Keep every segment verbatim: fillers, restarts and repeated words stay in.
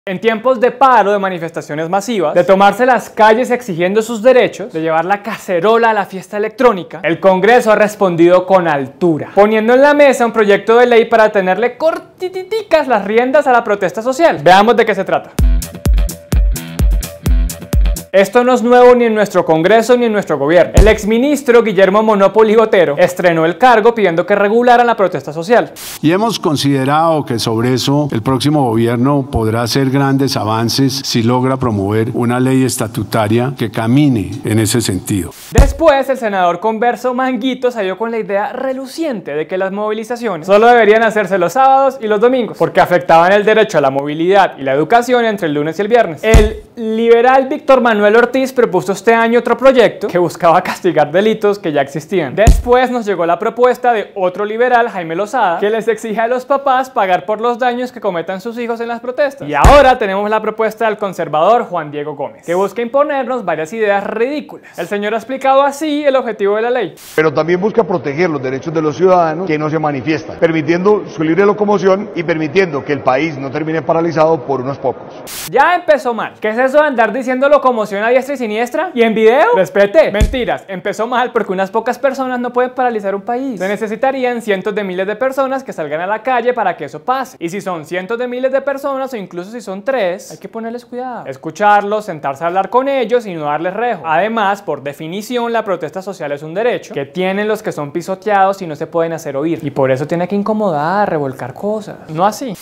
En tiempos de paro, de manifestaciones masivas, de tomarse las calles exigiendo sus derechos, de llevar la cacerola a la fiesta electrónica, el Congreso ha respondido con altura, poniendo en la mesa un proyecto de ley para tenerle cortiticas las riendas a la protesta social. Veamos de qué se trata. Esto no es nuevo ni en nuestro Congreso ni en nuestro gobierno. El exministro Guillermo Monopoly Gotero estrenó el cargo pidiendo que regularan la protesta social. Y hemos considerado que sobre eso el próximo gobierno podrá hacer grandes avances si logra promover una ley estatutaria que camine en ese sentido. Después, el senador Converso Manguito salió con la idea reluciente de que las movilizaciones solo deberían hacerse los sábados y los domingos, porque afectaban el derecho a la movilidad y la educación entre el lunes y el viernes. El liberal Víctor Manuel Manuel Ortiz propuso este año otro proyecto que buscaba castigar delitos que ya existían. Después nos llegó la propuesta de otro liberal, Jaime Lozada, que les exige a los papás pagar por los daños que cometan sus hijos en las protestas. Y ahora tenemos la propuesta del conservador Juan Diego Gómez, que busca imponernos varias ideas ridículas. El señor ha explicado así el objetivo de la ley. Pero también busca proteger los derechos de los ciudadanos que no se manifiestan, permitiendo su libre locomoción y permitiendo que el país no termine paralizado por unos pocos. Ya empezó mal. ¿Qué es eso de andar diciendo locomoción a diestra y siniestra? ¿Y en video? Respete. Mentiras. Empezó mal porque unas pocas personas no pueden paralizar un país. Se necesitarían cientos de miles de personas que salgan a la calle para que eso pase. Y si son cientos de miles de personas o incluso si son tres, hay que ponerles cuidado. Escucharlos, sentarse a hablar con ellos y no darles rejo. Además, por definición, la protesta social es un derecho que tienen los que son pisoteados y no se pueden hacer oír. Y por eso tiene que incomodar, revolcar cosas. No así.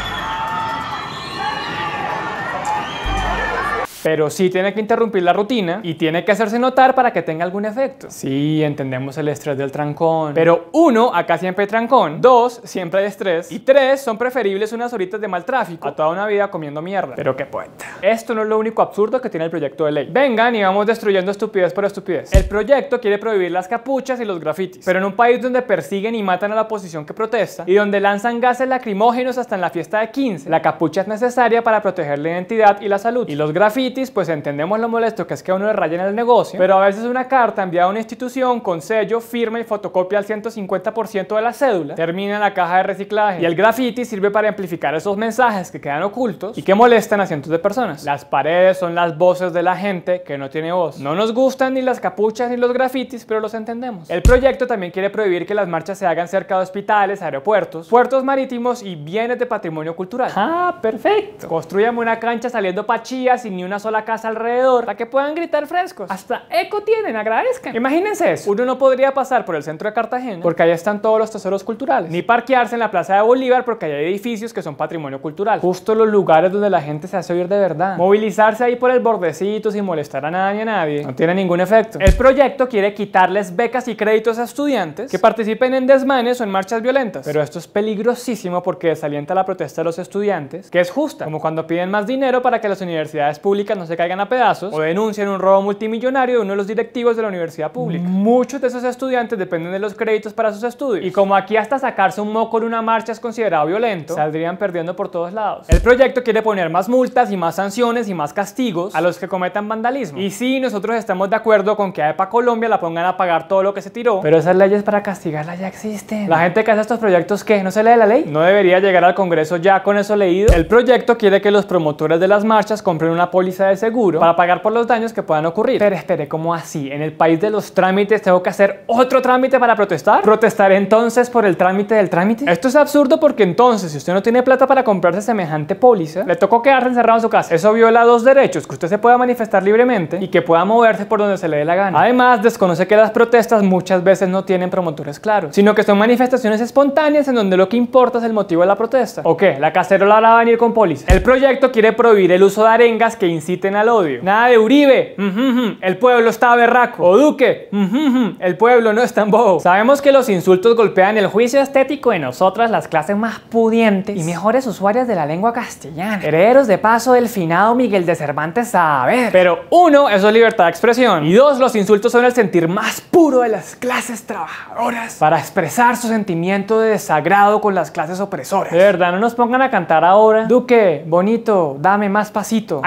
Pero sí tiene que interrumpir la rutina y tiene que hacerse notar para que tenga algún efecto. Sí, entendemos el estrés del trancón. Pero uno, acá siempre hay trancón. Dos, siempre hay estrés. Y tres, son preferibles unas horitas de mal tráfico a toda una vida comiendo mierda. Pero qué poeta. Esto no es lo único absurdo que tiene el proyecto de ley. Vengan y vamos destruyendo estupidez por estupidez. El proyecto quiere prohibir las capuchas y los grafitis. Pero en un país donde persiguen y matan a la oposición que protesta y donde lanzan gases lacrimógenos hasta en la fiesta de quince, la capucha es necesaria para proteger la identidad y la salud. Y los grafitis, pues entendemos lo molesto que es que a uno le rayen el negocio, pero a veces una carta enviada a una institución con sello, firma y fotocopia al ciento cincuenta por ciento de la cédula termina en la caja de reciclaje. Y el graffiti sirve para amplificar esos mensajes que quedan ocultos y que molestan a cientos de personas. Las paredes son las voces de la gente que no tiene voz. No nos gustan ni las capuchas ni los grafitis, pero los entendemos. El proyecto también quiere prohibir que las marchas se hagan cerca de hospitales, aeropuertos, puertos marítimos y bienes de patrimonio cultural. Ah, perfecto. Construyamos una cancha saliendo pa' Chía sin ni una sola casa alrededor para que puedan gritar frescos. Hasta eco tienen, agradezcan. Imagínense eso. Uno no podría pasar por el centro de Cartagena porque allá están todos los tesoros culturales, ni parquearse en la plaza de Bolívar porque allá hay edificios que son patrimonio cultural. Justo los lugares donde la gente se hace oír de verdad. Movilizarse ahí por el bordecito sin molestar a nadie ni a nadie no tiene ningún efecto. El proyecto quiere quitarles becas y créditos a estudiantes que participen en desmanes o en marchas violentas. Pero esto es peligrosísimo porque desalienta la protesta de los estudiantes, que es justa, como cuando piden más dinero para que las universidades públicas no se caigan a pedazos o denuncian un robo multimillonario de uno de los directivos de la universidad pública. Muchos de esos estudiantes dependen de los créditos para sus estudios y como aquí hasta sacarse un moco en una marcha es considerado violento, saldrían perdiendo por todos lados. El proyecto quiere poner más multas y más sanciones y más castigos a los que cometan vandalismo. Y sí, nosotros estamos de acuerdo con que a EPA Colombia la pongan a pagar todo lo que se tiró, pero esas leyes para castigarla ya existen. La gente que hace estos proyectos, ¿qué? ¿No se lee la ley? ¿No debería llegar al Congreso ya con eso leído? El proyecto quiere que los promotores de las marchas compren una póliza de seguro para pagar por los daños que puedan ocurrir. Pero espere, ¿cómo así? ¿En el país de los trámites tengo que hacer otro trámite para protestar? ¿Protestar entonces por el trámite del trámite? Esto es absurdo porque entonces, si usted no tiene plata para comprarse semejante póliza, le tocó quedarse encerrado en su casa. Eso viola dos derechos: que usted se pueda manifestar libremente y que pueda moverse por donde se le dé la gana. Además, desconoce que las protestas muchas veces no tienen promotores claros, sino que son manifestaciones espontáneas en donde lo que importa es el motivo de la protesta. ¿O qué? ¿La cacerola va a venir con póliza? El proyecto quiere prohibir el uso de arengas que inciten al odio. Nada de Uribe, uh-huh, el pueblo está berraco. O Duque, uh-huh, el pueblo no es tan bobo. Sabemos que los insultos golpean el juicio estético de nosotras, las clases más pudientes y mejores usuarias de la lengua castellana, herederos de paso del finado Miguel de Cervantes Saavedra. Pero uno, eso es libertad de expresión. Y dos, los insultos son el sentir más puro de las clases trabajadoras para expresar su sentimiento de desagrado con las clases opresoras. De verdad, no nos pongan a cantar ahora: Duque, bonito, dame más pasito. Ahí tienen.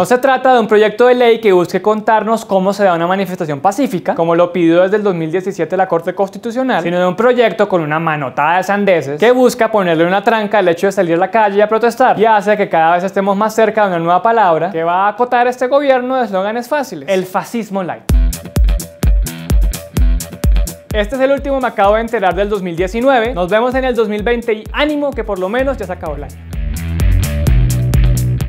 No se trata de un proyecto de ley que busque contarnos cómo se da una manifestación pacífica, como lo pidió desde el dos mil diecisiete la Corte Constitucional, sino de un proyecto con una manotada de sandeces que busca ponerle una tranca al hecho de salir a la calle y a protestar, y hace que cada vez estemos más cerca de una nueva palabra que va a acotar este gobierno de eslóganes fáciles: el fascismo light. Este es el último, me acabo de enterar, del dos mil diecinueve. Nos vemos en el dos mil veinte y ánimo que por lo menos ya se acabó el año.